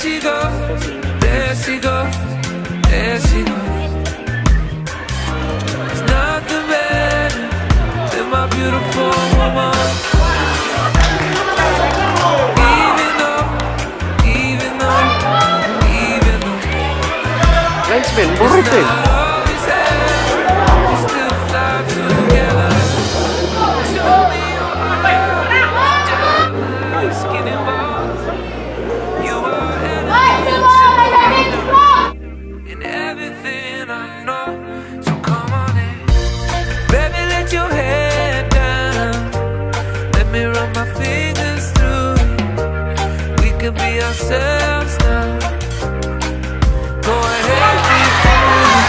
she goes, there she goes, there she goes. There's nothing better than my beautiful woman. Even though Guys, men, burrito eh. we still fly together. Skin and bones, you are in everything I know. So come on in, baby, let your head down. Let me run my fingers through it. We can be ourselves now. Go ahead, be foolish.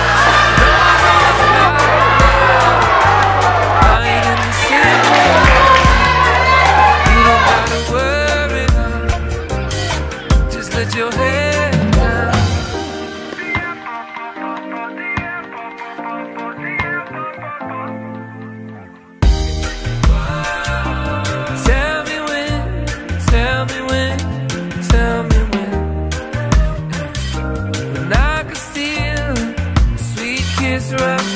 I ain't in the same way. You don't gotta worry now. Just let your head down. Tell me when, tell me when, tell me when. When I could steal a sweet kiss right